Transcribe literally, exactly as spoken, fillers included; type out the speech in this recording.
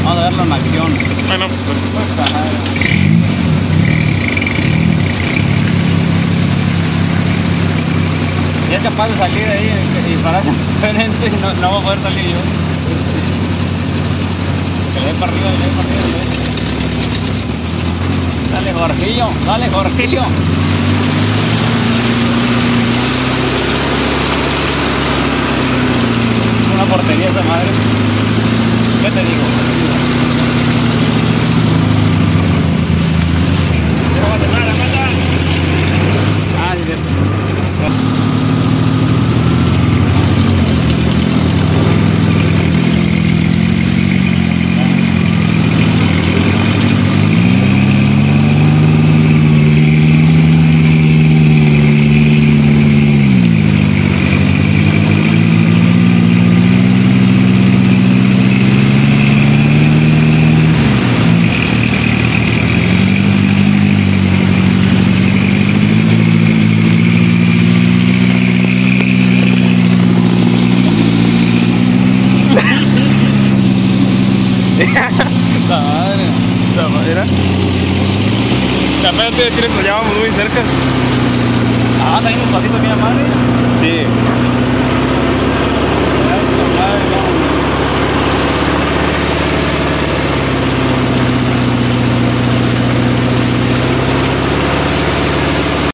Vamos a verlo en acción. Bueno, Puta madre. Y es capaz de salir de ahí y dispararse diferente y no, no voy a poder salir yo. Que le dé para arriba, le dé para arriba, le dé. Dale, Jorgillo, dale, Jorgillo. Una portería esa madre. ¿Qué te digo? Ah, sí, cierto. la madre. La madera. La madre te decía que ya vamos muy cerca. Ah, está ahí un pasito aquí la madre. Sí.